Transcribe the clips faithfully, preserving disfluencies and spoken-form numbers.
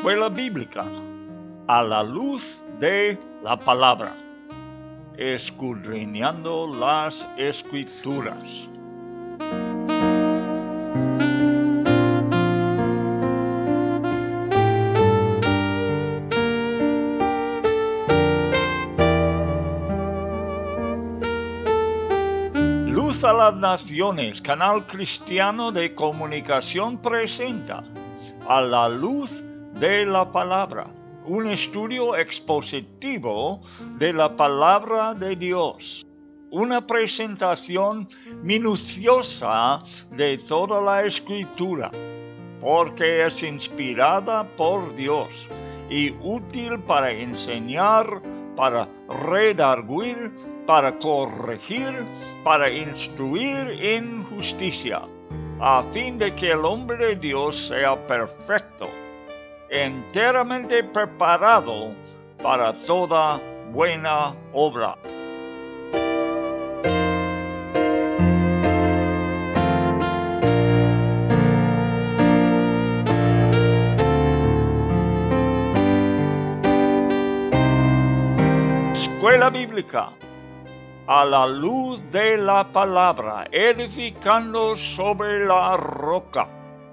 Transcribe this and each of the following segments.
Escuela Bíblica a la luz de la palabra, escudriñando las Escrituras. Luz a las Naciones, canal cristiano de comunicación, presenta A la luz de la palabra, un estudio expositivo de la palabra de Dios, una presentación minuciosa de toda la Escritura, porque es inspirada por Dios y útil para enseñar, para redarguir, para corregir, para instruir en justicia, a fin de que el hombre de Dios sea perfecto, enteramente preparado para toda buena obra. Escuela Bíblica a la luz de la palabra, edificando sobre la roca.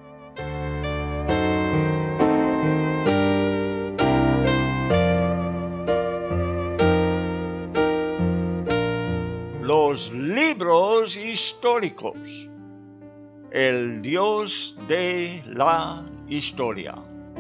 Los libros históricos, el Dios de la historia.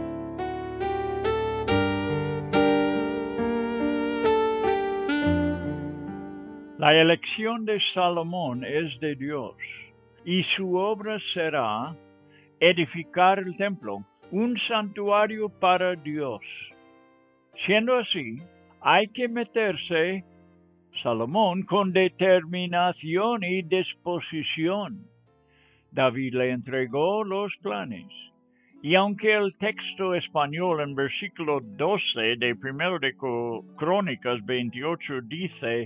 La elección de Salomón es de Dios, y su obra será edificar el templo, un santuario para Dios. Siendo así, hay que meterse Salomón con determinación y disposición. David le entregó los planes, y aunque el texto español en versículo doce de primero de Crónicas veintiocho dice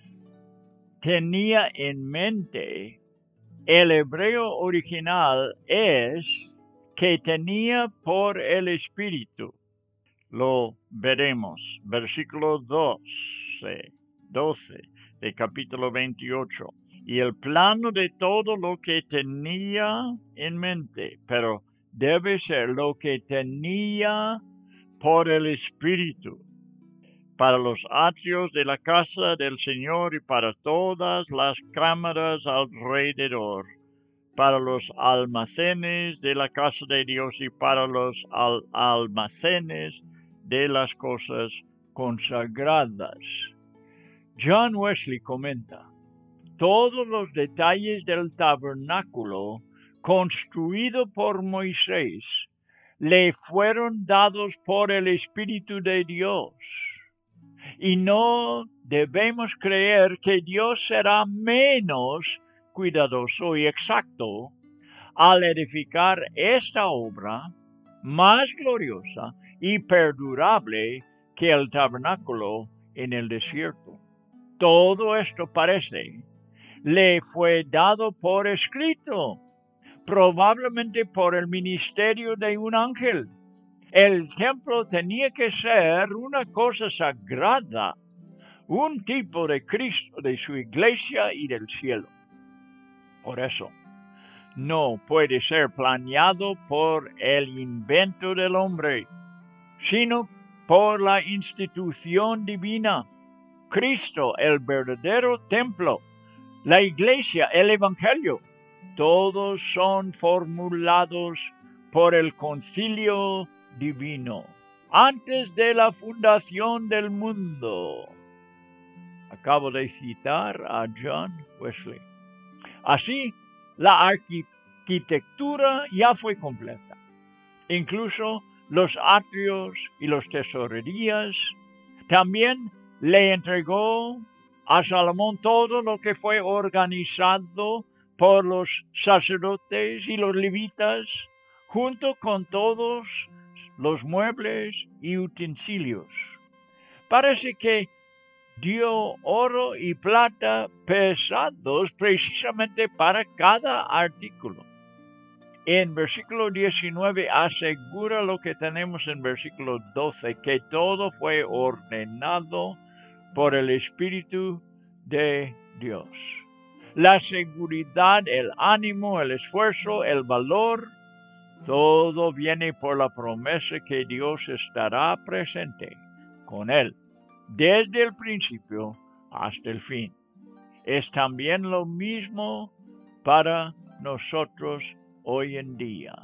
tenía en mente, el hebreo original es que tenía por el Espíritu. Lo veremos. Versículo doce, doce de capítulo veintiocho. Y el plano de todo lo que tenía en mente, pero debe ser lo que tenía por el Espíritu, para los atrios de la casa del Señor y para todas las cámaras alrededor, para los almacenes de la casa de Dios y para los al almacenes de las cosas consagradas. John Wesley comenta, todos los detalles del tabernáculo construido por Moisés le fueron dados por el Espíritu de Dios. Y no debemos creer que Dios será menos cuidadoso y exacto al edificar esta obra más gloriosa y perdurable que el tabernáculo en el desierto. Todo esto parece le fue dado por escrito, probablemente por el ministerio de un ángel. El templo tenía que ser una cosa sagrada, un tipo de Cristo, de su iglesia y del cielo. Por eso, no puede ser planeado por el invento del hombre, sino por la institución divina. Cristo, el verdadero templo, la iglesia, el evangelio, todos son formulados por el concilio divino, antes de la fundación del mundo. Acabo de citar a John Wesley. Así, la arquitectura ya fue completa. Incluso los atrios y las tesorerías. También le entregó a Salomón todo lo que fue organizado por los sacerdotes y los levitas, junto con todos los muebles y utensilios. Parece que dio oro y plata pesados precisamente para cada artículo. En versículo diecinueve asegura lo que tenemos en versículo doce, que todo fue ordenado por el Espíritu de Dios. La seguridad, el ánimo, el esfuerzo, el valor, todo viene por la promesa que Dios estará presente con él desde el principio hasta el fin. Es también lo mismo para nosotros hoy en día.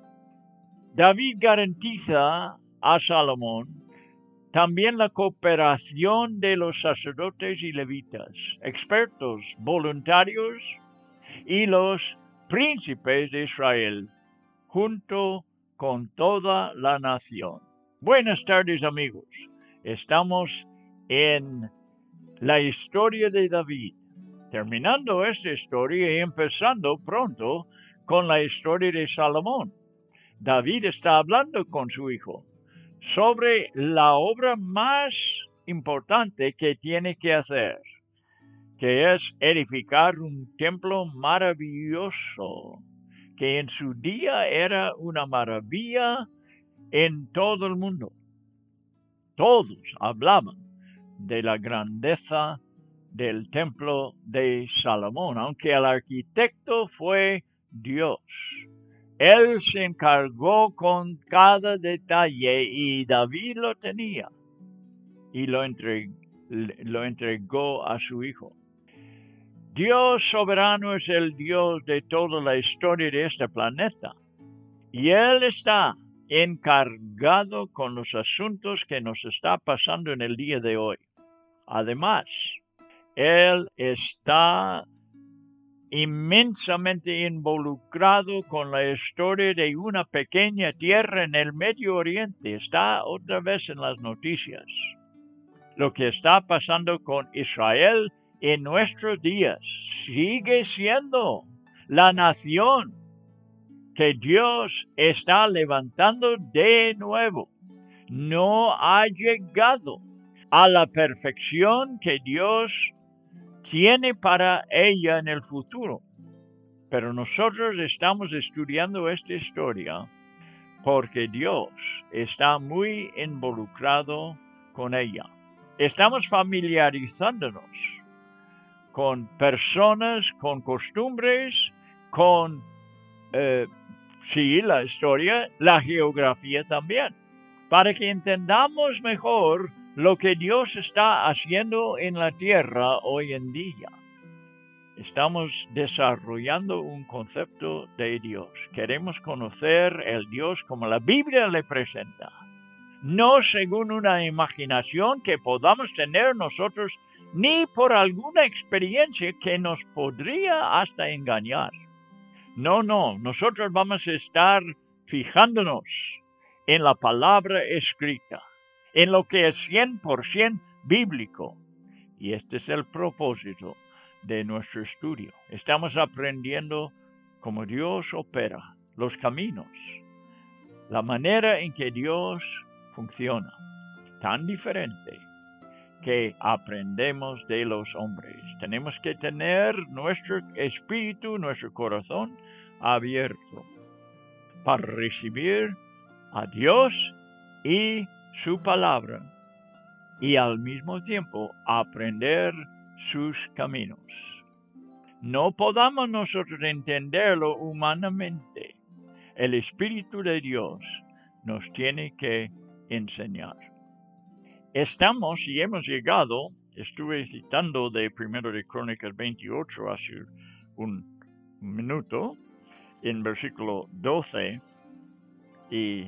David garantiza a Salomón también la cooperación de los sacerdotes y levitas, expertos, voluntarios y los príncipes de Israel, junto con toda la nación. Buenas tardes, amigos. Estamos en la historia de David, terminando esta historia y empezando pronto con la historia de Salomón. David está hablando con su hijo sobre la obra más importante que tiene que hacer, que es edificar un templo maravilloso, que en su día era una maravilla en todo el mundo. Todos hablaban de la grandeza del templo de Salomón, aunque el arquitecto fue Dios. Él se encargó con cada detalle y David lo tenía y lo entregó, lo entregó a su hijo. Dios soberano es el Dios de toda la historia de este planeta y Él está encargado con los asuntos que nos está pasando en el día de hoy. Además, Él está inmensamente involucrado con la historia de una pequeña tierra en el Medio Oriente. Está otra vez en las noticias. Lo que está pasando con Israel en nuestros días sigue siendo la nación que Dios está levantando de nuevo. No ha llegado a la perfección que Dios tiene para ella en el futuro. Pero nosotros estamos estudiando esta historia porque Dios está muy involucrado con ella. Estamos familiarizándonos con personas, con costumbres, con, eh, sí, la historia, la geografía también, para que entendamos mejor lo que Dios está haciendo en la tierra hoy en día. Estamos desarrollando un concepto de Dios. Queremos conocer el Dios como la Biblia le presenta, no según una imaginación que podamos tener nosotros, ni por alguna experiencia que nos podría hasta engañar. No, no, nosotros vamos a estar fijándonos en la palabra escrita, en lo que es cien por ciento bíblico. Y este es el propósito de nuestro estudio. Estamos aprendiendo cómo Dios opera, los caminos, la manera en que Dios funciona, tan diferente que aprendemos de los hombres. Tenemos que tener nuestro espíritu, nuestro corazón abierto para recibir a Dios y su palabra y al mismo tiempo aprender sus caminos. No podamos nosotros entenderlo humanamente. El Espíritu de Dios nos tiene que enseñar. Estamos y hemos llegado, estuve citando de Primero de Crónicas veintiocho hace un minuto, en versículo doce, y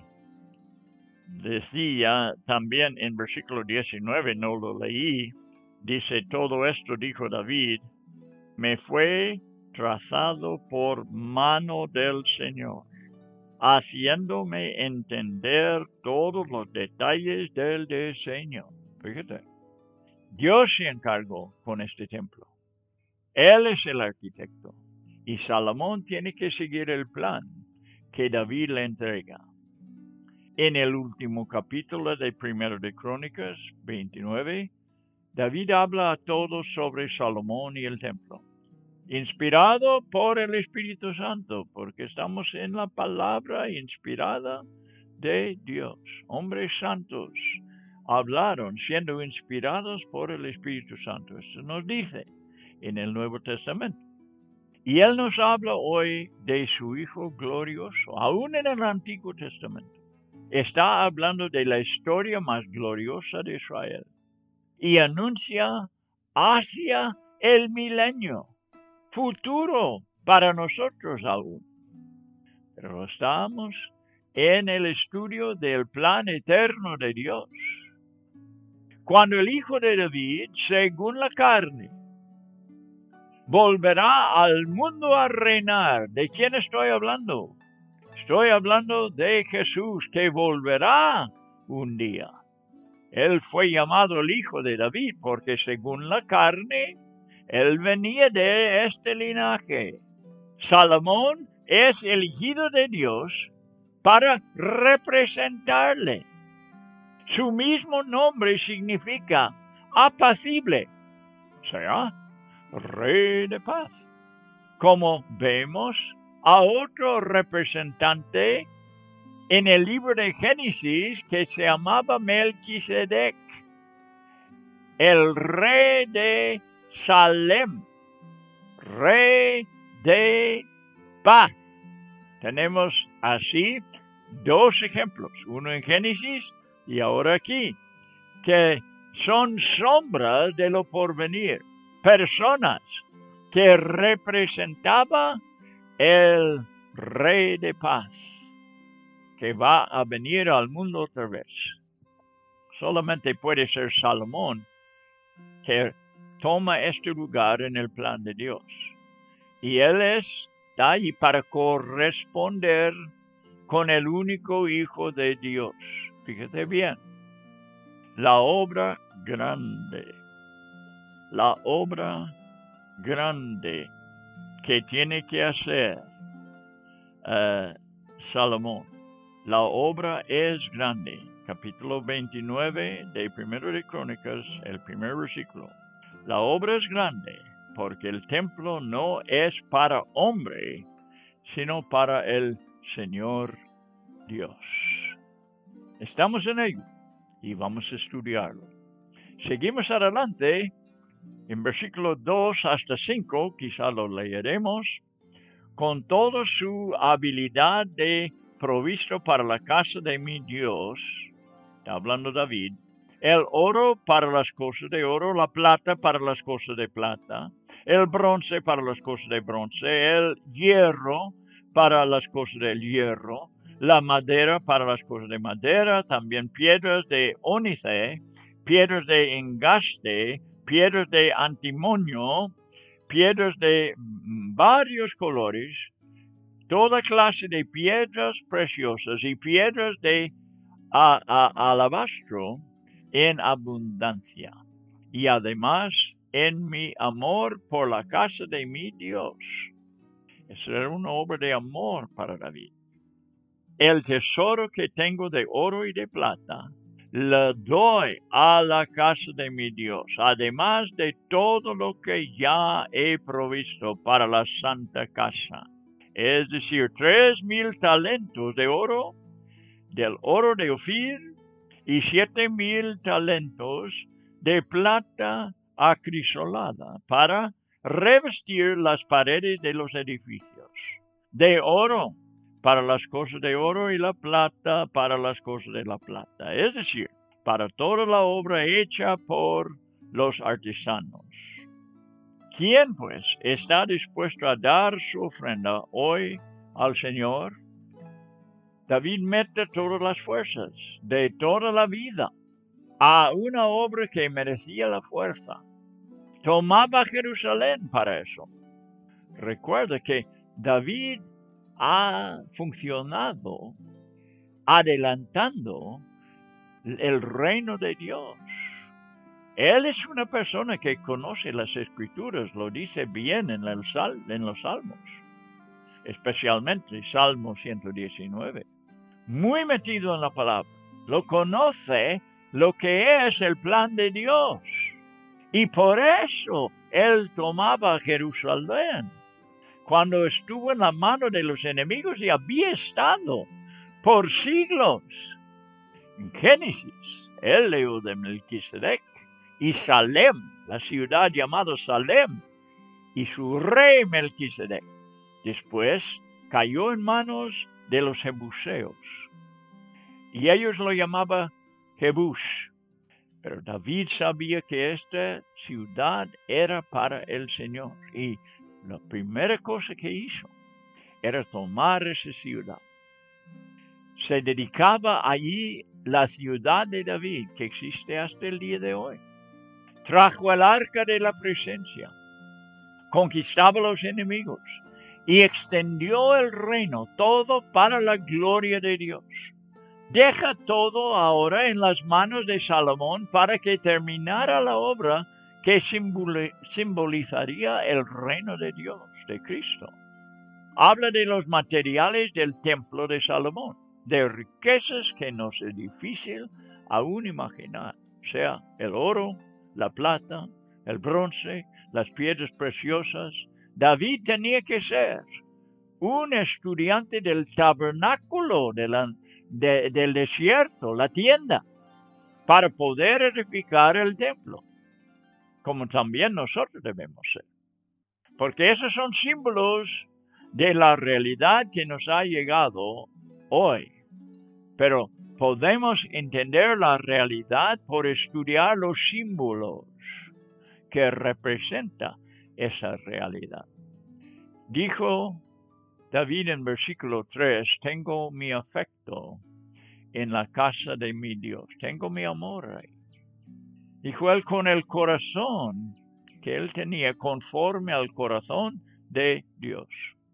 decía también en versículo diecinueve, no lo leí, dice: todo esto, dijo David, me fue trazado por mano del Señor, haciéndome entender todos los detalles del diseño. Fíjate, Dios se encargó con este templo. Él es el arquitecto. Y Salomón tiene que seguir el plan que David le entrega. En el último capítulo de Primero de Crónicas veintinueve, David habla a todos sobre Salomón y el templo. inspirado por el Espíritu Santo, porque estamos en la palabra inspirada de Dios. Hombres santos hablaron siendo inspirados por el Espíritu Santo. Eso nos dice en el Nuevo Testamento. Y Él nos habla hoy de su Hijo glorioso, aún en el Antiguo Testamento. Está hablando de la historia más gloriosa de Israel y anuncia hacia el milenio futuro para nosotros aún. Pero estamos en el estudio del plan eterno de Dios. Cuando el Hijo de David, según la carne, volverá al mundo a reinar. ¿De quién estoy hablando? Estoy hablando de Jesús, que volverá un día. Él fue llamado el Hijo de David porque según la carne, él venía de este linaje. Salomón es elegido de Dios para representarle. Su mismo nombre significa apacible, o sea, Rey de paz. Como vemos a otro representante en el libro de Génesis que se llamaba Melquisedec, el rey de Salem, rey de paz. Tenemos así dos ejemplos, uno en Génesis y ahora aquí, que son sombras de lo porvenir, personas que representaba el Rey de paz, que va a venir al mundo otra vez. Solamente puede ser Salomón que toma este lugar en el plan de Dios. Y él está ahí para corresponder con el único Hijo de Dios. Fíjate bien, la obra grande, la obra grande que tiene que hacer uh, Salomón. La obra es grande. Capítulo veintinueve de Primero de Crónicas, el primer versículo. La obra es grande porque el templo no es para hombre, sino para el Señor Dios. Estamos en ello y vamos a estudiarlo. Seguimos adelante. En versículos dos hasta cinco, quizá lo leeremos, con toda su habilidad de provisto para la casa de mi Dios, está hablando David, el oro para las cosas de oro, la plata para las cosas de plata, el bronce para las cosas de bronce, el hierro para las cosas del hierro, la madera para las cosas de madera, también piedras de ónice, piedras de engaste, piedras de antimonio, piedras de varios colores, toda clase de piedras preciosas y piedras de a, a, alabastro en abundancia. Y además en mi amor por la casa de mi Dios. Esa era una obra de amor para David. El tesoro que tengo de oro y de plata, le doy a la casa de mi Dios, además de todo lo que ya he provisto para la santa casa. Es decir, tres mil talentos de oro, del oro de Ofir, y siete mil talentos de plata acrisolada para revestir las paredes de los edificios. De oro para las cosas de oro y la plata para las cosas de la plata. Es decir, para toda la obra hecha por los artesanos. ¿Quién, pues, está dispuesto a dar su ofrenda hoy al Señor? David mete todas las fuerzas de toda la vida a una obra que merecía la fuerza. Tomaba Jerusalén para eso. Recuerda que David ha funcionado adelantando el reino de Dios. Él es una persona que conoce las Escrituras, lo dice bien en, el sal, en los Salmos, especialmente Salmo ciento diecinueve. Muy metido en la palabra, lo conoce lo que es el plan de Dios Y por eso él tomaba Jerusalén cuando estuvo en la mano de los enemigos y había estado por siglos. En Génesis, él leyó de Melquisedec y Salem, la ciudad llamada Salem, y su rey Melquisedec. Después cayó en manos de los jebuseos y ellos lo llamaban Jebús. Pero David sabía que esta ciudad era para el Señor y la primera cosa que hizo era tomar esa ciudad. Se dedicaba allí la ciudad de David, que existe hasta el día de hoy. Trajo el arca de la presencia, conquistaba a los enemigos y extendió el reino, todo para la gloria de Dios. Deja todo ahora en las manos de Salomón para que terminara la obra que simbolizaría el reino de Dios, de Cristo. Habla de los materiales del templo de Salomón, de riquezas que nos es difícil aún imaginar, sea el oro, la plata, el bronce, las piedras preciosas. David tenía que ser un estudiante del tabernáculo de la, de, del desierto, la tienda, para poder edificar el templo, como también nosotros debemos ser. Porque esos son símbolos de la realidad que nos ha llegado hoy. Pero podemos entender la realidad por estudiar los símbolos que representa esa realidad. Dijo David en versículo tres, tengo mi afecto en la casa de mi Dios, tengo mi amor ahí. Dijo él con el corazón que él tenía conforme al corazón de Dios.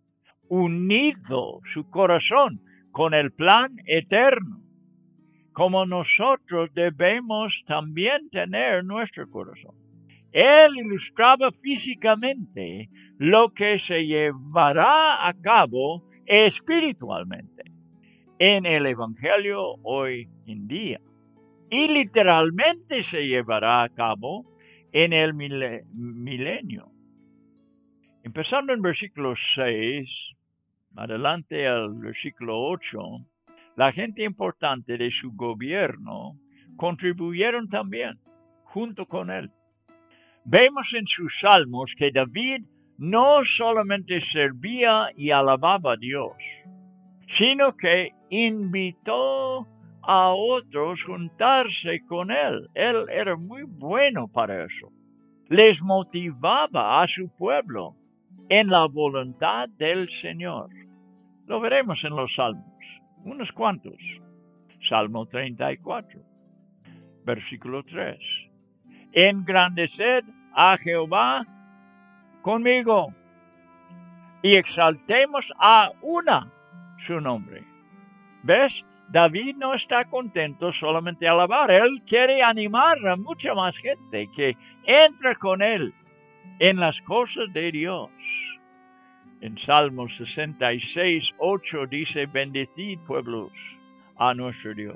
Unido su corazón con el plan eterno, como nosotros debemos también tener nuestro corazón. Él ilustraba físicamente lo que se llevará a cabo espiritualmente en el Evangelio hoy en día. Y literalmente se llevará a cabo en el milenio. Empezando en versículo seis, adelante al versículo ocho, la gente importante de su gobierno contribuyeron también junto con él. Vemos en sus salmos que David no solamente servía y alababa a Dios, sino que invitó a otros a juntarse con él. Él era muy bueno para eso. Les motivaba a su pueblo en la voluntad del Señor. Lo veremos en los salmos, unos cuantos. Salmo treinta y cuatro, versículo tres. Engrandeced a Jehová conmigo y exaltemos a una su nombre. ¿Ves? David no está contento solamente a alabar. Él quiere animar a mucha más gente que entra con él en las cosas de Dios. En Salmo sesenta y seis, ocho dice, bendecid pueblos a nuestro Dios.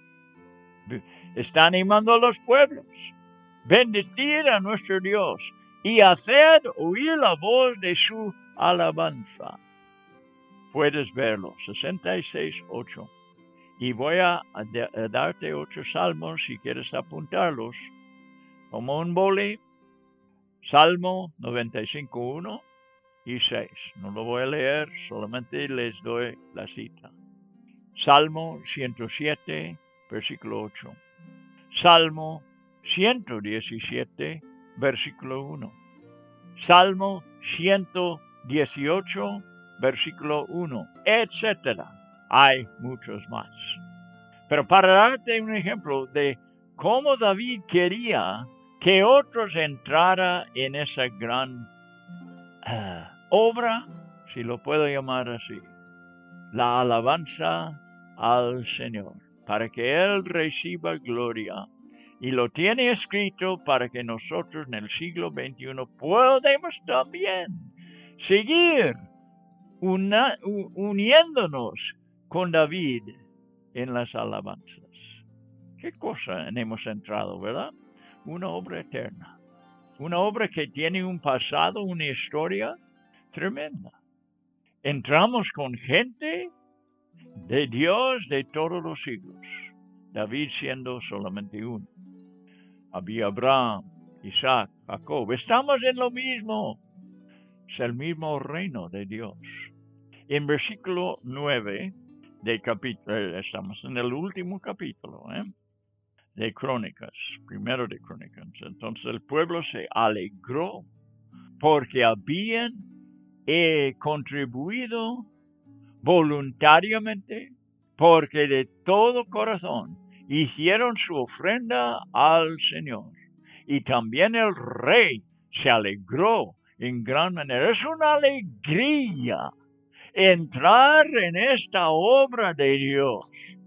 Está animando a los pueblos. Bendecid a nuestro Dios y haced oír la voz de su alabanza. Puedes verlo, sesenta y seis, ocho. Y voy a, a darte otros salmos si quieres apuntarlos. Como un boli, Salmo noventa y cinco, uno y seis. No lo voy a leer, solamente les doy la cita. Salmo ciento siete, versículo ocho. Salmo ciento diecisiete, versículo uno. Salmo ciento dieciocho, versículo uno, etcétera. Hay muchos más. Pero para darte un ejemplo de cómo David quería que otros entraran en esa gran uh, obra, si lo puedo llamar así, la alabanza al Señor, para que Él reciba gloria. Y lo tiene escrito para que nosotros en el siglo veintiuno podemos también seguir una, uniéndonos con David en las alabanzas. ¿Qué cosa hemos entrado, verdad? Una obra eterna. Una obra que tiene un pasado, una historia tremenda. Entramos con gente de Dios de todos los siglos. David siendo solamente uno. Había Abraham, Isaac, Jacob. Estamos en lo mismo. Es el mismo reino de Dios. En versículo nueve de capítulo, estamos en el último capítulo, ¿eh? de Crónicas, primero de Crónicas. Entonces el pueblo se alegró porque habían eh, contribuido voluntariamente, porque de todo corazón hicieron su ofrenda al Señor. Y también el rey se alegró en gran manera. Es una alegría entrar en esta obra de Dios,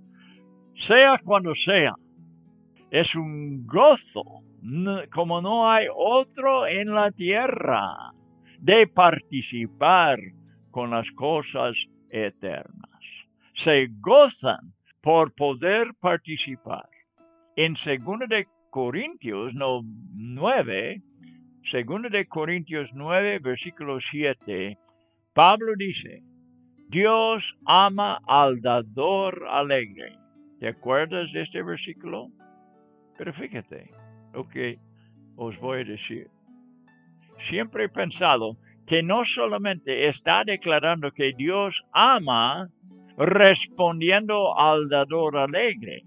sea cuando sea. Es un gozo, como no hay otro en la tierra, de participar con las cosas eternas. Se gozan por poder participar. En segundo de Corintios no, nueve, segundo de Corintios nueve, versículo siete, Pablo dice, Dios ama al dador alegre. ¿Te acuerdas de este versículo? Pero fíjate lo que os voy a decir. Siempre he pensado que no solamente está declarando que Dios ama respondiendo al dador alegre,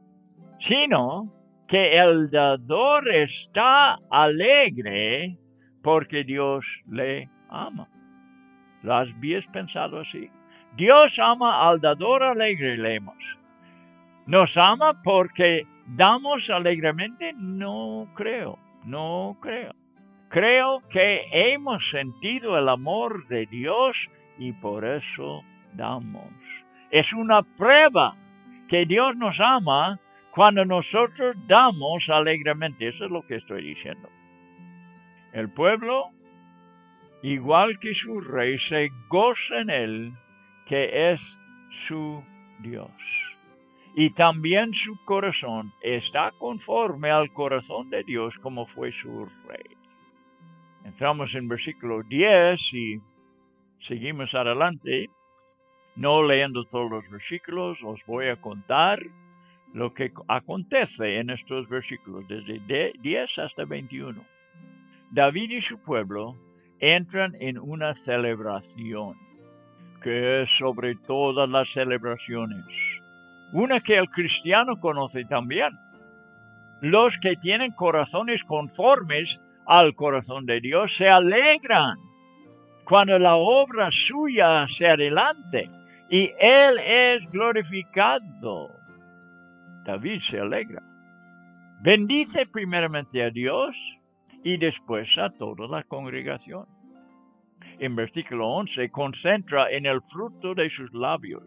sino que el dador está alegre porque Dios le ama. ¿Lo habías pensado así? Dios ama al dador alegre, leemos. ¿Nos ama porque damos alegremente? No creo, no creo. Creo que hemos sentido el amor de Dios y por eso damos. Es una prueba que Dios nos ama cuando nosotros damos alegremente. Eso es lo que estoy diciendo. El pueblo, igual que su rey, se goza en él, que es su Dios. Y también su corazón está conforme al corazón de Dios como fue su rey. Entramos en versículo diez y seguimos adelante. No leyendo todos los versículos, os voy a contar lo que acontece en estos versículos, desde diez hasta veintiuno. David y su pueblo entran en una celebración, que es sobre todas las celebraciones, una que el cristiano conoce también. Los que tienen corazones conformes al corazón de Dios se alegran cuando la obra suya se adelante y Él es glorificado. David se alegra. Bendice primeramente a Dios y después a toda la congregación. En versículo once, concentra en el fruto de sus labios,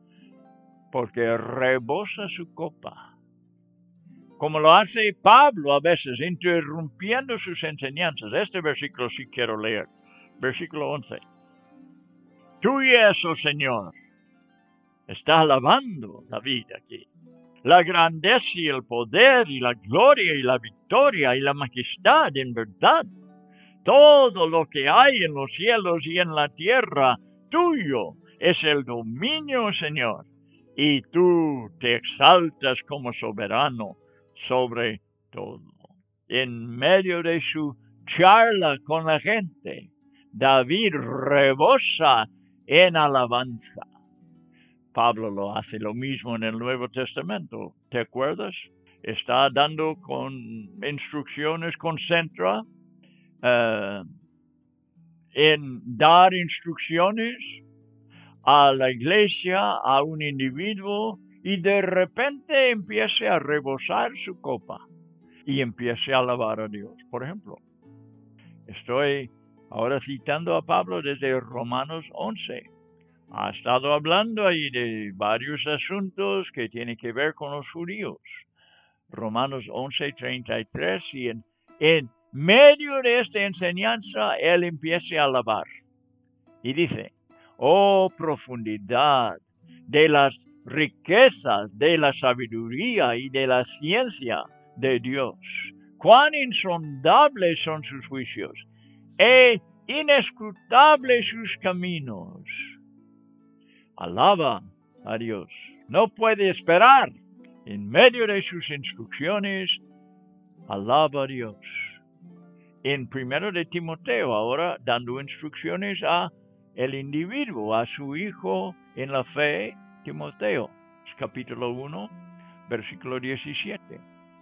porque rebosa su copa. Como lo hace Pablo a veces, interrumpiendo sus enseñanzas. Este versículo sí quiero leer. Versículo once. Tuyo es, oh Señor. Está alabando David aquí. La grandeza y el poder y la gloria y la victoria y la majestad en verdad. Todo lo que hay en los cielos y en la tierra, tuyo es el dominio, Señor. Y tú te exaltas como soberano sobre todo. En medio de su charla con la gente, David rebosa en alabanza. Pablo lo hace lo mismo en el Nuevo Testamento. ¿Te acuerdas? Está dando con instrucciones, concentra uh, en dar instrucciones a la iglesia, a un individuo, y de repente empiece a rebosar su copa y empiece a alabar a Dios. Por ejemplo, estoy ahora citando a Pablo desde Romanos once. Ha estado hablando ahí de varios asuntos que tienen que ver con los judíos. Romanos once, treinta y tres, y en, en medio de esta enseñanza, él empieza a alabar. Y dice, oh profundidad de las riquezas de la sabiduría y de la ciencia de Dios. cuán insondables son sus juicios, e inescrutables sus caminos. Alaba a Dios. No puede esperar. En medio de sus instrucciones, alaba a Dios. En primero de Timoteo, ahora dando instrucciones a el individuo, a su hijo en la fe, Timoteo, capítulo uno, versículo diecisiete.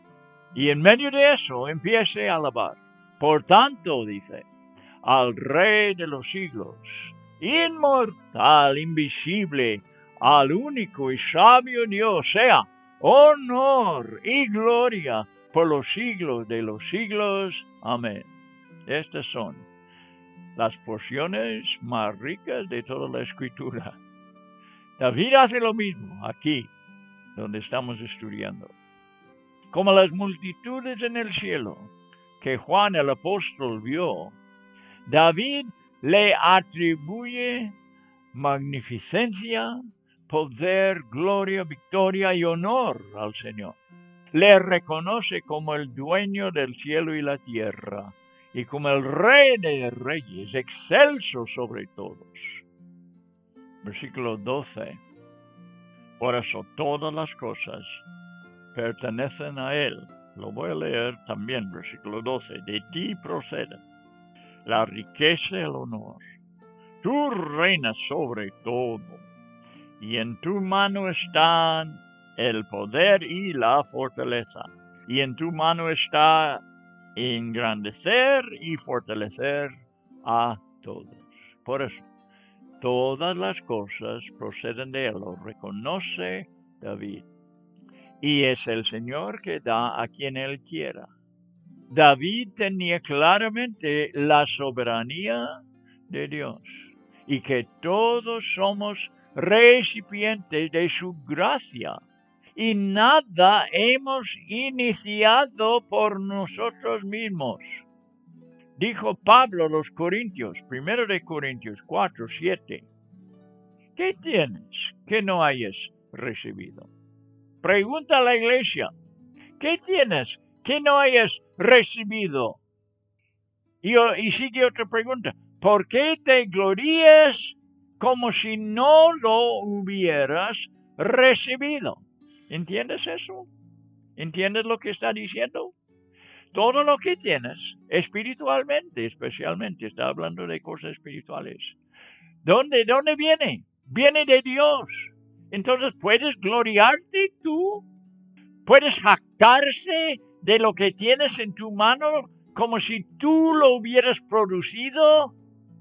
Y en medio de eso empiece a alabar. Por tanto, dice, al Rey de los siglos, inmortal, invisible, al único y sabio Dios, sea honor y gloria por los siglos de los siglos. Amén. Estas son las porciones más ricas de toda la Escritura. David hace lo mismo aquí, donde estamos estudiando. Como las multitudes en el cielo que Juan el apóstol vio, David le atribuye magnificencia, poder, gloria, victoria y honor al Señor. Le reconoce como el dueño del cielo y la tierra, y como el Rey de reyes, excelso sobre todos. Versículo doce. Por eso todas las cosas pertenecen a Él. Lo voy a leer también, versículo doce. De ti proceden la riqueza y el honor. Tú reinas sobre todo, y en tu mano están el poder y la fortaleza. Y en tu mano está engrandecer y fortalecer a todos. Por eso, todas las cosas proceden de Él, lo reconoce David. Y es el Señor que da a quien Él quiera. David tenía claramente la soberanía de Dios y que todos somos recipientes de su gracia y nada hemos iniciado por nosotros mismos. Dijo Pablo a los Corintios, primero de Corintios cuatro, siete, ¿qué tienes que no hayas recibido? Pregunta a la iglesia, ¿qué tienes que no hayas recibido? Y, y sigue otra pregunta, ¿por qué te glorías como si no lo hubieras recibido? ¿Entiendes eso? ¿Entiendes lo que está diciendo? Todo lo que tienes, espiritualmente especialmente, está hablando de cosas espirituales. ¿Dónde, dónde viene? Viene de Dios. Entonces, ¿puedes gloriarte tú? ¿Puedes jactarse de lo que tienes en tu mano como si tú lo hubieras producido?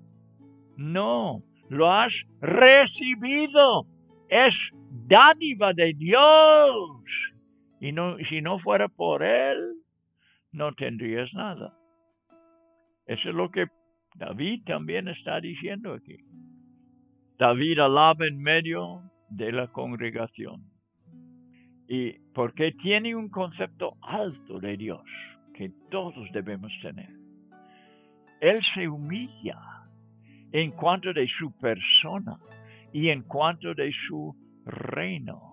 No, lo has recibido. Es dádiva de Dios. Y no, si no fuera por Él, no tendrías nada. Eso es lo que David también está diciendo aquí. David alaba en medio de la congregación. Y porque tiene un concepto alto de Dios que todos debemos tener. Él se humilla en cuanto de su persona y en cuanto de su reino.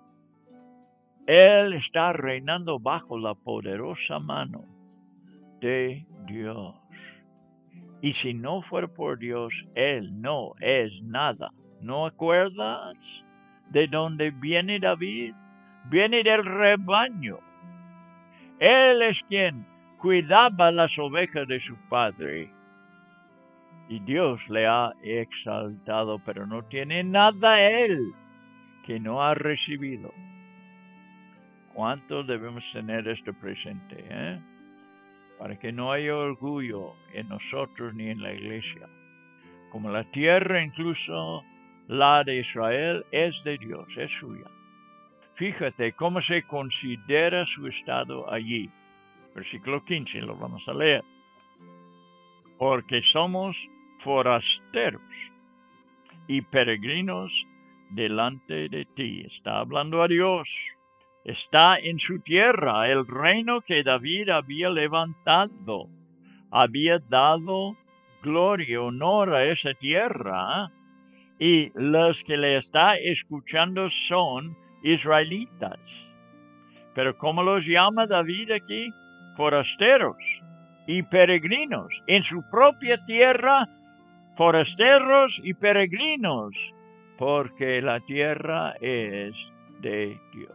Él está reinando bajo la poderosa mano de Dios. Y si no fuera por Dios, Él no es nada. ¿No acuerdas de dónde viene David? Viene del rebaño. Él es quien cuidaba las ovejas de su padre. Y Dios le ha exaltado, pero no tiene nada Él que no ha recibido. ¿Cuánto debemos tener esto presente? Eh? Para que no haya orgullo en nosotros ni en la iglesia. Como la tierra, incluso la de Israel, es de Dios, es suya. Fíjate cómo se considera su estado allí. Versículo quince, lo vamos a leer. Porque somos forasteros y peregrinos delante de ti. Está hablando a Dios. Está en su tierra, el reino que David había levantado. Había dado gloria, honor a esa tierra. Y los que le está escuchando son israelitas. Pero ¿cómo los llama David aquí? forasteros y peregrinos en su propia tierra, forasteros y peregrinos, porque la tierra es de Dios.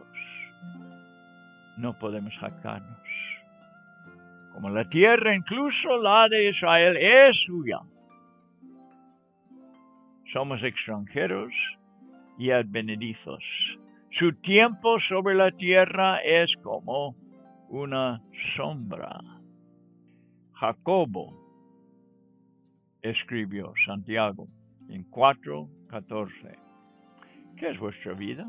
No podemos jactarnos. Como la tierra, incluso la de Israel, es suya. Somos extranjeros y advenedizos. Su tiempo sobre la tierra es como una sombra. Jacobo escribió, Santiago, en cuatro catorce. ¿Qué es vuestra vida?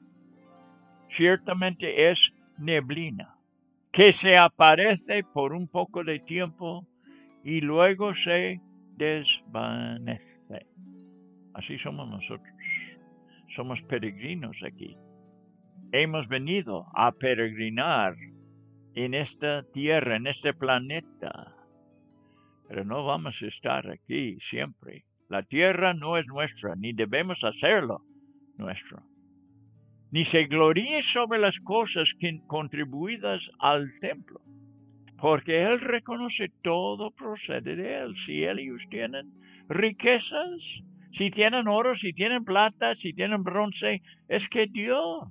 Ciertamente es neblina, que se aparece por un poco de tiempo y luego se desvanece. Así somos nosotros. Somos peregrinos aquí. Hemos venido a peregrinar en esta tierra, en este planeta. Pero no vamos a estar aquí siempre. La tierra no es nuestra, ni debemos hacerlo nuestro. Ni se gloríe sobre las cosas que contribuidas al templo, porque Él reconoce todo procede de Él. Si ellos tienen riquezas, si tienen oro, si tienen plata, si tienen bronce, es que Dios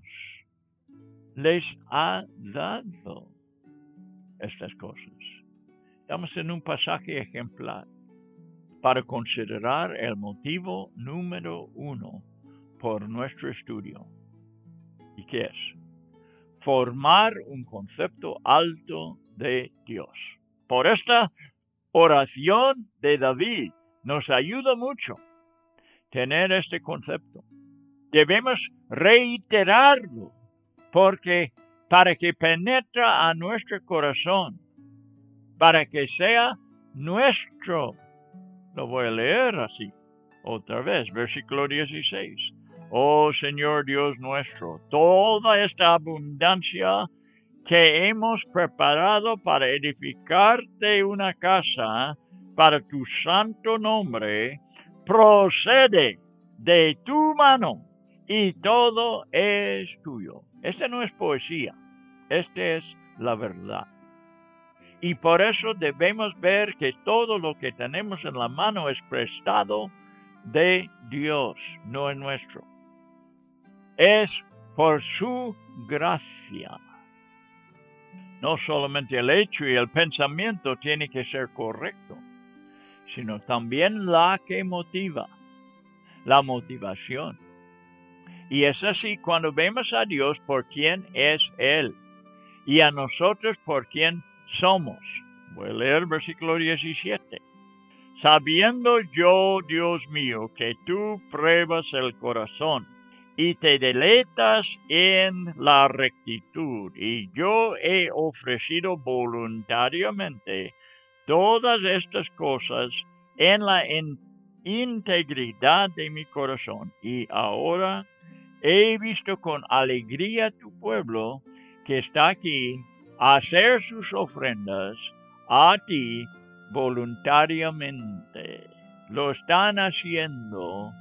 les ha dado estas cosas. Estamos en un pasaje ejemplar para considerar el motivo número uno por nuestro estudio. ¿Y qué es? Formar un concepto alto de Dios. Por esta oración de David nos ayuda mucho tener este concepto. Debemos reiterarlo porque para que penetre a nuestro corazón, para que sea nuestro. Lo voy a leer así, otra vez, versículo dieciséis. Oh Señor Dios nuestro, toda esta abundancia que hemos preparado para edificarte una casa para tu santo nombre, procede de tu mano y todo es tuyo. Esta no es poesía, esta es la verdad. Y por eso debemos ver que todo lo que tenemos en la mano es prestado de Dios, no es nuestro. Es por su gracia. No solamente el hecho y el pensamiento tiene que ser correcto, sino también la que motiva, la motivación. Y es así cuando vemos a Dios por quien es Él y a nosotros por quien somos. Voy a leer el versículo diecisiete. Sabiendo yo, Dios mío, que tú pruebas el corazón y te deleitas en la rectitud, y yo he ofrecido voluntariamente todas estas cosas en la in- integridad de mi corazón, y ahora he visto con alegría tu pueblo que está aquí a hacer sus ofrendas a ti voluntariamente. Lo están haciendo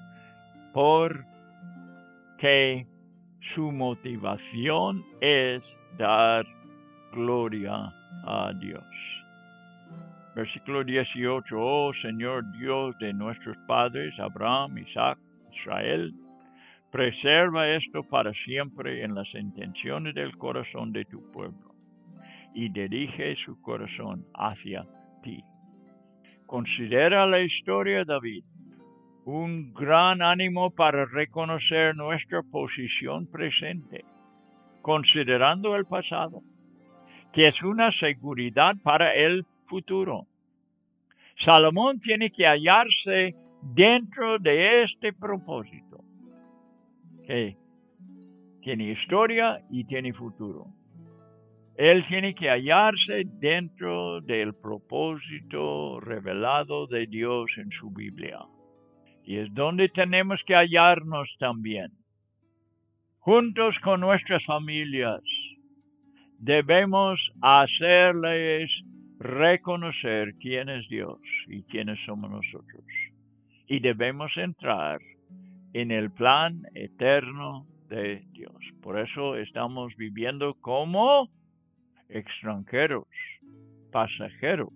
porque su motivación es dar gloria a Dios. Versículo dieciocho. Oh Señor Dios de nuestros padres, Abraham, Isaac, Israel, preserva esto para siempre en las intenciones del corazón de tu pueblo y dirige su corazón hacia ti. Considera la historia de David un gran ánimo para reconocer nuestra posición presente, considerando el pasado, que es una seguridad para el futuro. Salomón tiene que hallarse dentro de este propósito, que tiene historia y tiene futuro. Él tiene que hallarse dentro del propósito revelado de Dios en su Biblia. Y es donde tenemos que hallarnos también. Juntos con nuestras familias, debemos hacerles reconocer quién es Dios y quiénes somos nosotros. Y debemos entrar en el plan eterno de Dios. Por eso estamos viviendo como extranjeros. pasajeros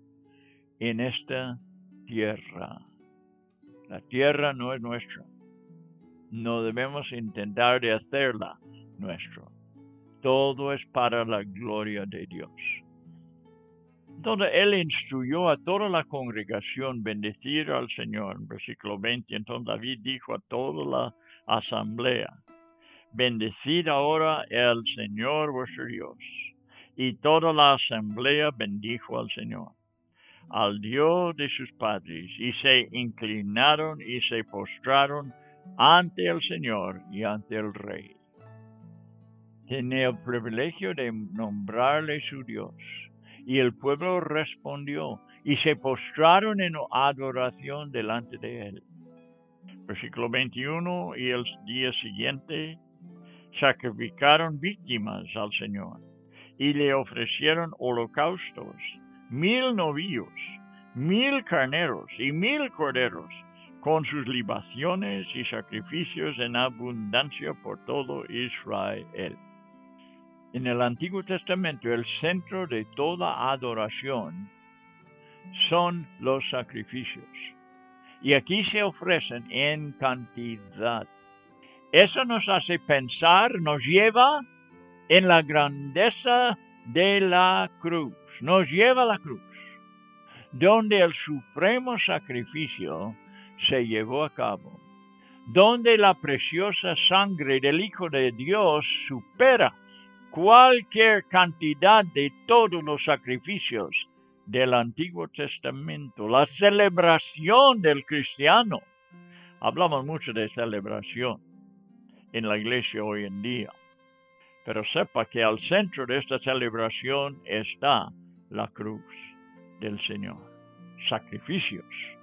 en esta tierra. La tierra no es nuestra. No debemos intentar de hacerla nuestra. Todo es para la gloria de Dios. Entonces él instruyó a toda la congregación bendecir al Señor. En versículo veinte, entonces David dijo a toda la asamblea: bendecid ahora el Señor vuestro Dios. Y toda la asamblea bendijo al Señor, al Dios de sus padres, y se inclinaron y se postraron ante el Señor y ante el Rey. Tenía el privilegio de nombrarle su Dios. Y el pueblo respondió y se postraron en adoración delante de él. Versículo veintiuno, y el día siguiente sacrificaron víctimas al Señor y le ofrecieron holocaustos, mil novillos, mil carneros y mil corderos, con sus libaciones y sacrificios en abundancia por todo Israel. En el Antiguo Testamento, el centro de toda adoración son los sacrificios. Y aquí se ofrecen en cantidad. Eso nos hace pensar, nos lleva en la grandeza de la cruz. Nos lleva a la cruz, donde el supremo sacrificio se llevó a cabo, donde la preciosa sangre del Hijo de Dios supera cualquier cantidad de todos los sacrificios del Antiguo Testamento. La celebración del cristiano. Hablamos mucho de celebración en la iglesia hoy en día. Pero sepa que al centro de esta celebración está la cruz del Señor. Sacrificios.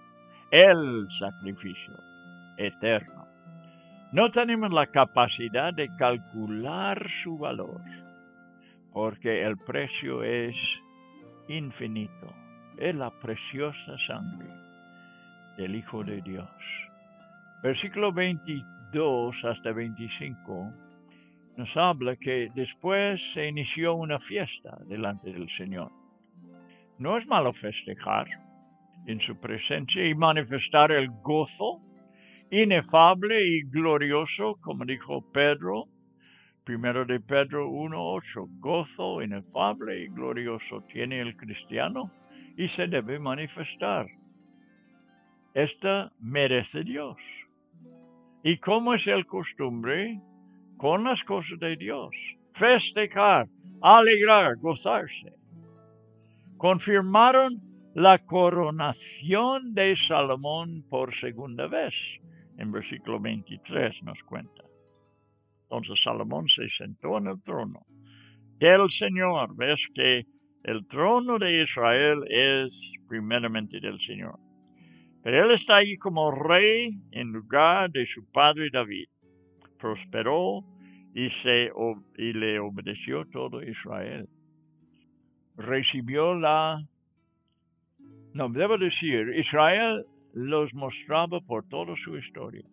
El sacrificio eterno. No tenemos la capacidad de calcular su valor, porque el precio es infinito. Es la preciosa sangre del Hijo de Dios. Versículo veintidós hasta veinticinco nos habla que después se inició una fiesta delante del Señor. No es malo festejar en su presencia y manifestar el gozo inefable y glorioso, como dijo Pedro, primero de Pedro uno ocho, gozo inefable y glorioso tiene el cristiano y se debe manifestar. Esta merece Dios. ¿Y cómo es el costumbre? Con las cosas de Dios. Festejar, alegrar, gozarse. Confirmaron la coronación de Salomón por segunda vez. En versículo veintitrés nos cuenta. Entonces Salomón se sentó en el trono del Señor. Ves que el trono de Israel es primeramente del Señor. Pero él está ahí como rey en lugar de su padre David. Prosperó y, se, y le obedeció todo Israel. Recibió la... No, debo decir, Israel los mostraba por toda su historia,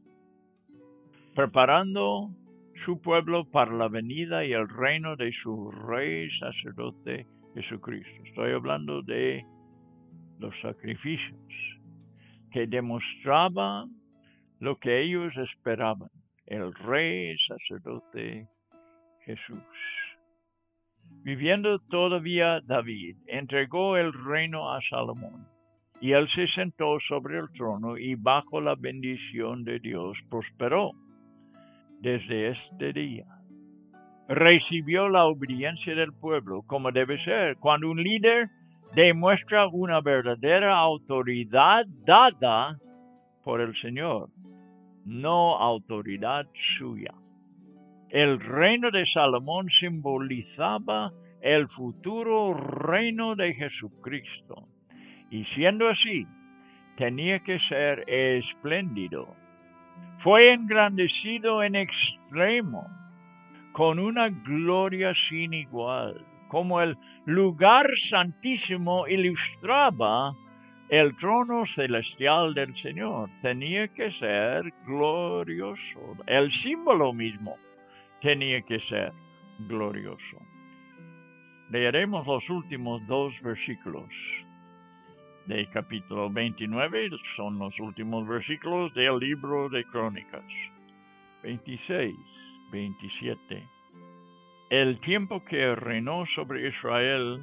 preparando su pueblo para la venida y el reino de su rey sacerdote Jesucristo. Estoy hablando de los sacrificios que demostraban lo que ellos esperaban, el rey sacerdote Jesús. Viviendo todavía David, entregó el reino a Salomón, y él se sentó sobre el trono y bajo la bendición de Dios prosperó desde este día. Recibió la obediencia del pueblo, como debe ser, cuando un líder demuestra una verdadera autoridad dada por el Señor, no autoridad suya. El reino de Salomón simbolizaba el futuro reino de Jesucristo, y siendo así, tenía que ser espléndido. Fue engrandecido en extremo, con una gloria sin igual, como el lugar santísimo ilustraba el trono celestial del Señor. Tenía que ser glorioso. El símbolo mismo tenía que ser glorioso. leeremos los últimos dos versículos del capítulo veintinueve, son los últimos versículos del libro de Crónicas. veintiséis, veintisiete. El tiempo que reinó sobre Israel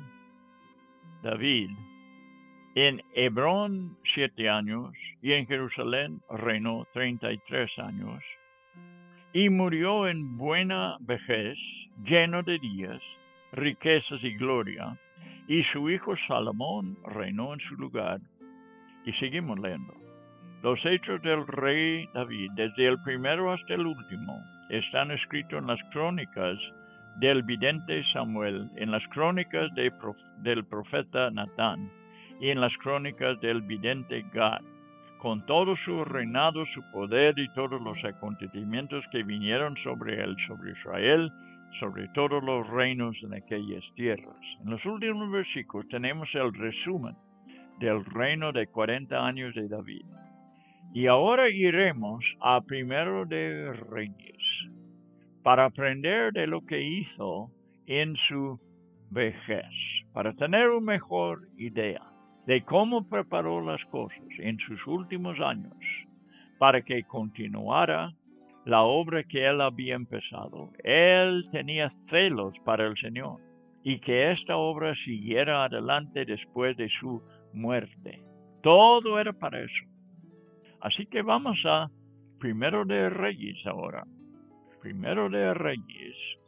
David, en Hebrón siete años, y en Jerusalén reinó treinta y tres años, y murió en buena vejez, lleno de días, riquezas y gloria, y su hijo Salomón reinó en su lugar. Y seguimos leyendo. Los hechos del rey David, desde el primero hasta el último, están escritos en las crónicas del vidente Samuel, en las crónicas de prof, del profeta Natán, y en las crónicas del vidente Gad, con todo su reinado, su poder y todos los acontecimientos que vinieron sobre él, sobre Israel, sobre todos los reinos en aquellas tierras. En los últimos versículos tenemos el resumen del reino de cuarenta años de David. Y ahora iremos a Primero de Reyes, para aprender de lo que hizo en su vejez, para tener una mejor idea de cómo preparó las cosas en sus últimos años, para que continuara la obra que él había empezado. Él tenía celos para el Señor, y que esta obra siguiera adelante después de su muerte. Todo era para eso. Así que vamos a Primero de Reyes ahora. Primero de Reyes.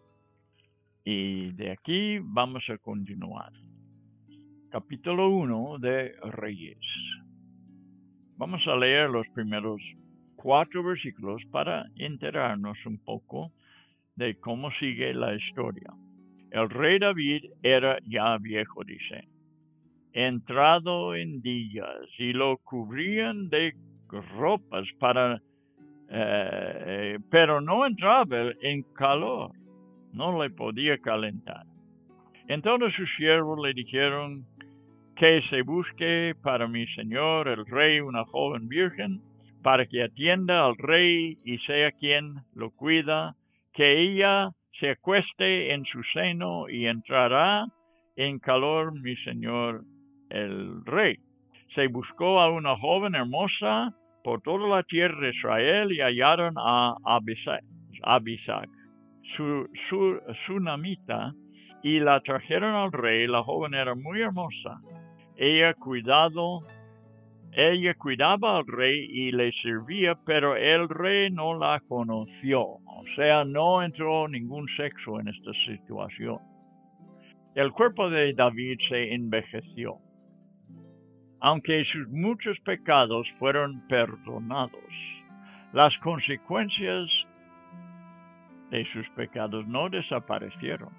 Y de aquí vamos a continuar. Capítulo uno de Reyes. Vamos a leer los primeros cuatro versículos para enterarnos un poco de cómo sigue la historia. El rey David era ya viejo, dice, entrado en días, y lo cubrían de ropas para, eh, pero no entraba en calor, no le podía calentar. Entonces sus siervos le dijeron que se busque para mi señor el rey una joven virgen, para que atienda al rey y sea quien lo cuida, que ella se acueste en su seno y entrará en calor mi señor el rey. Se buscó a una joven hermosa por toda la tierra de Israel y hallaron a Abisag, su, su sunamita, y la trajeron al rey. La joven era muy hermosa. Ella cuidado, ella cuidaba al rey y le servía, pero el rey no la conoció. O sea, no entró ningún sexo en esta situación. El cuerpo de David se envejeció. Aunque sus muchos pecados fueron perdonados, las consecuencias de sus pecados no desaparecieron.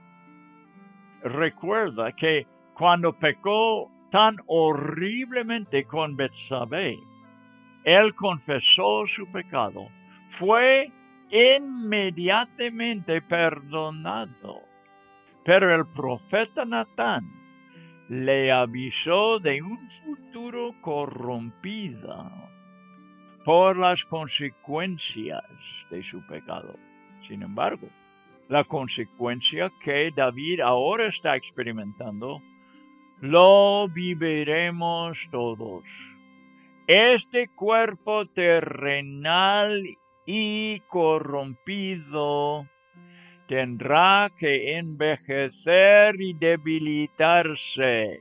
Recuerda que cuando pecó tan horriblemente con Betsabé, él confesó su pecado, fue inmediatamente perdonado. Pero el profeta Natán le avisó de un futuro corrompido por las consecuencias de su pecado. Sin embargo, la consecuencia que David ahora está experimentando, lo viviremos todos. Este cuerpo terrenal y corrompido tendrá que envejecer y debilitarse.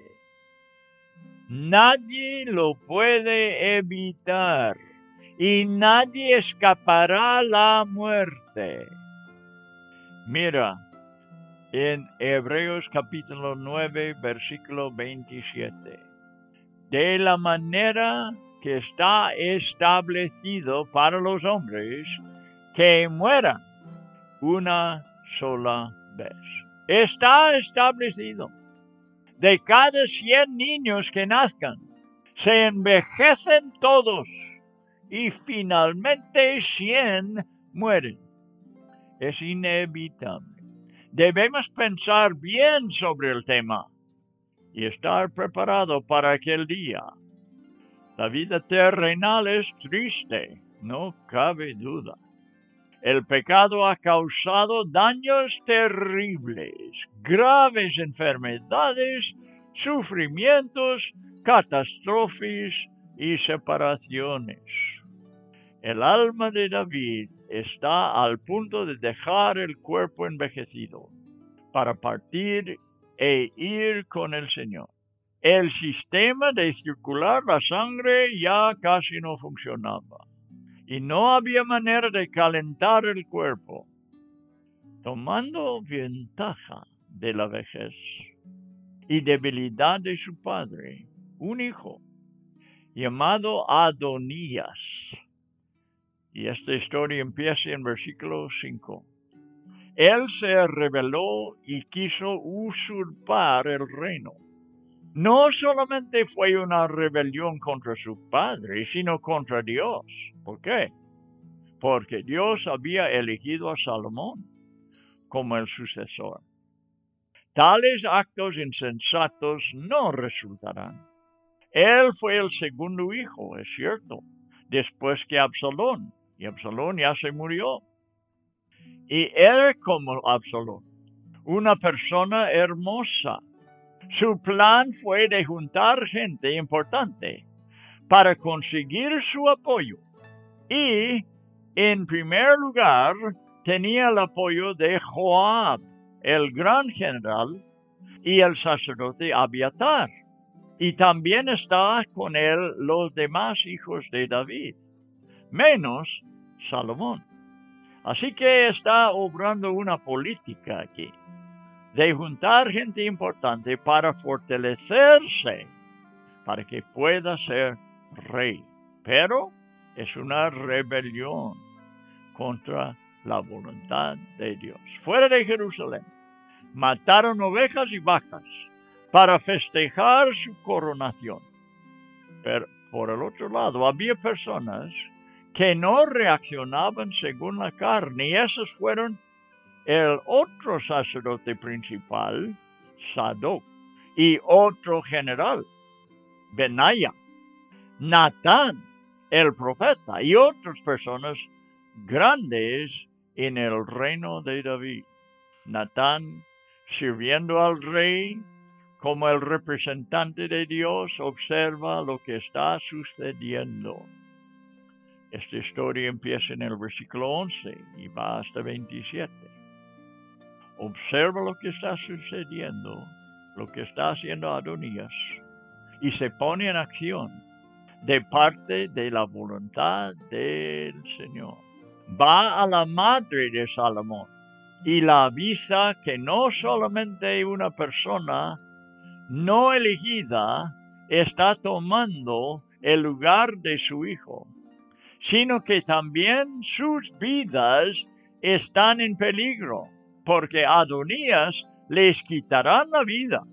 Nadie lo puede evitar y nadie escapará a la muerte. Mira, en Hebreos capítulo nueve, versículo veintisiete. De la manera que está establecido para los hombres que mueran una sola vez. Está establecido. De cada cien niños que nazcan, se envejecen todos y finalmente cien mueren. Es inevitable. Debemos pensar bien sobre el tema y estar preparado para aquel día. La vida terrenal es triste, no cabe duda. El pecado ha causado daños terribles, graves enfermedades, sufrimientos, catástrofes y separaciones. El alma de David está al punto de dejar el cuerpo envejecido para partir e ir con el Señor. El sistema de circular la sangre ya casi no funcionaba y no había manera de calentar el cuerpo. Tomando ventaja de la vejez y debilidad de su padre, un hijo llamado Adonías, y esta historia empieza en versículo cinco. Él se rebeló y quiso usurpar el reino. No solamente fue una rebelión contra su padre, sino contra Dios. ¿Por qué? Porque Dios había elegido a Salomón como el sucesor. Tales actos insensatos no resultarán. Él fue el segundo hijo, es cierto, después que Absalón, y Absalón ya se murió. Y él como Absalón, una persona hermosa. Su plan fue de juntar gente importante para conseguir su apoyo. Y, en primer lugar, tenía el apoyo de Joab, el gran general, y el sacerdote Abiatar. Y también está con él los demás hijos de David, menos Salomón. Así que está obrando una política aquí de juntar gente importante para fortalecerse, para que pueda ser rey. Pero es una rebelión contra la voluntad de Dios. Fuera de Jerusalén, mataron ovejas y vacas para festejar su coronación. Pero por el otro lado, había personas que no reaccionaban según la carne, y esos fueron el otro sacerdote principal, Sadoc, y otro general, Benaya, Natán, el profeta, y otras personas grandes en el reino de David. Natán, sirviendo al rey como el representante de Dios, observa lo que está sucediendo. Esta historia empieza en el versículo once y va hasta veintisiete. Observa lo que está sucediendo, lo que está haciendo Adonías, y se pone en acción de parte de la voluntad del Señor. Va a la madre de Salomón y la avisa que no solamente una persona no elegida está tomando el lugar de su hijo, sino que también sus vidas están en peligro, porque Adonías les quitará la vida.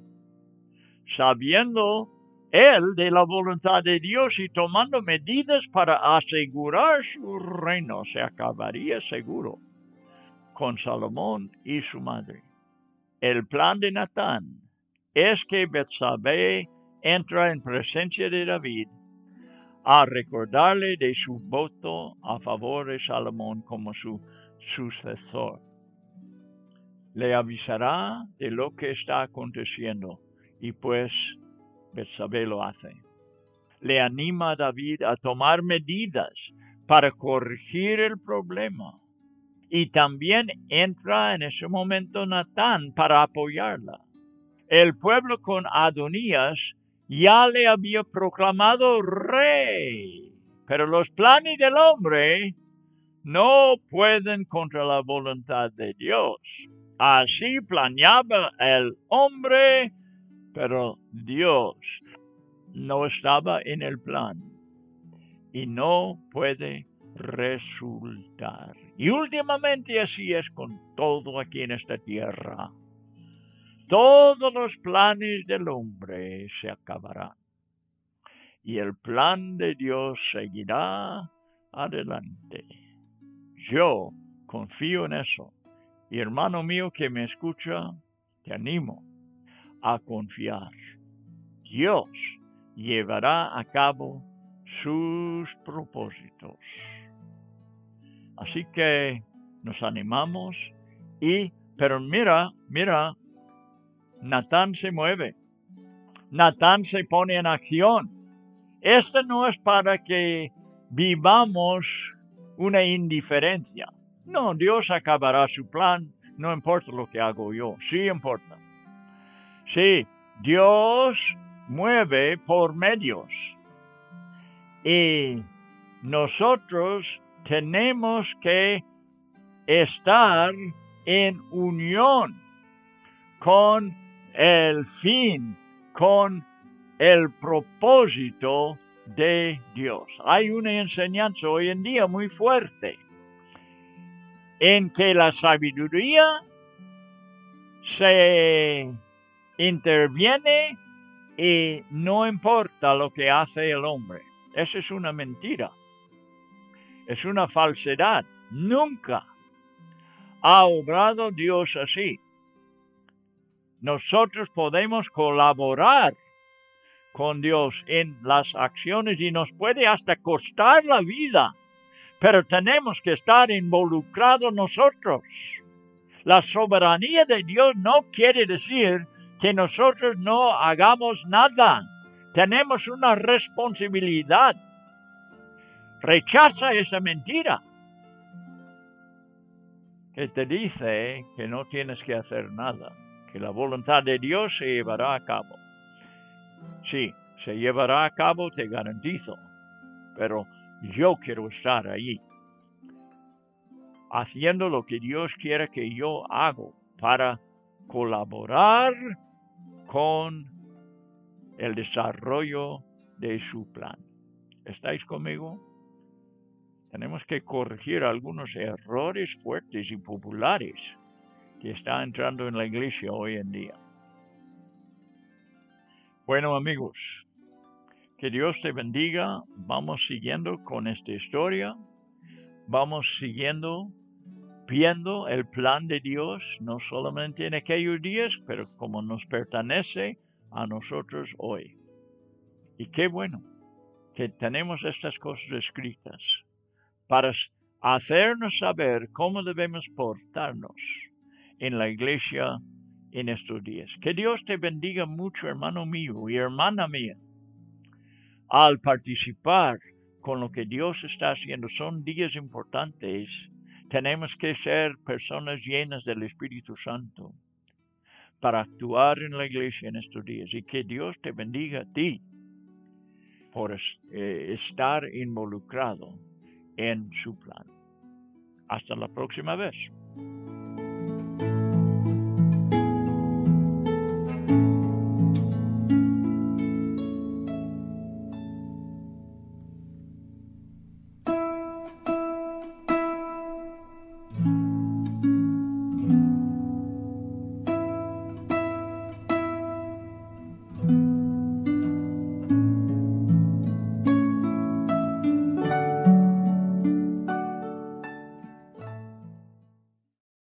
Sabiendo él de la voluntad de Dios y tomando medidas para asegurar su reino, se acabaría seguro con Salomón y su madre. El plan de Natán es que Betsabé entra en presencia de David a recordarle de su voto a favor de Salomón como su sucesor. Le avisará de lo que está aconteciendo, y pues Betsabé lo hace. Le anima a David a tomar medidas para corregir el problema. Y también entra en ese momento Natán para apoyarla. El pueblo con Adonías ya le había proclamado rey, pero los planes del hombre no pueden contra la voluntad de Dios. Así planeaba el hombre, pero Dios no estaba en el plan y no puede resultar. Y últimamente así es con todo aquí en esta tierra. Todos los planes del hombre se acabarán y el plan de Dios seguirá adelante. Yo confío en eso. Y hermano mío que me escucha, te animo a confiar. Dios llevará a cabo sus propósitos. Así que nos animamos y, pero mira, mira, Natán se mueve, Natán se pone en acción. Esto no es para que vivamos una indiferencia. No, Dios acabará su plan, no importa lo que hago yo, sí importa. Sí, Dios mueve por medios y nosotros tenemos que estar en unión con el fin, con el propósito de Dios. Hay una enseñanza hoy en día muy fuerte en que la sabiduría se interviene y no importa lo que hace el hombre. Esa es una mentira. Es una falsedad. Nunca ha obrado Dios así. Nosotros podemos colaborar con Dios en las acciones y nos puede hasta costar la vida, pero tenemos que estar involucrados nosotros. La soberanía de Dios no quiere decir que nosotros no hagamos nada. Tenemos una responsabilidad. Rechaza esa mentira que te dice que no tienes que hacer nada, que la voluntad de Dios se llevará a cabo. Sí, se llevará a cabo, te garantizo, pero yo quiero estar allí, haciendo lo que Dios quiere que yo haga para colaborar con el desarrollo de su plan. ¿Estáis conmigo? Tenemos que corregir algunos errores fuertes y populares que están entrando en la iglesia hoy en día. Bueno, amigos, que Dios te bendiga. Vamos siguiendo con esta historia. Vamos siguiendo, viendo el plan de Dios, no solamente en aquellos días, pero como nos pertenece a nosotros hoy. Y qué bueno que tenemos estas cosas escritas para hacernos saber cómo debemos portarnos en la iglesia en estos días. Que Dios te bendiga mucho, hermano mío y hermana mía. Al participar con lo que Dios está haciendo, son días importantes. Tenemos que ser personas llenas del Espíritu Santo para actuar en la iglesia en estos días. Y que Dios te bendiga a ti por eh, estar involucrado en su plan. Hasta la próxima vez.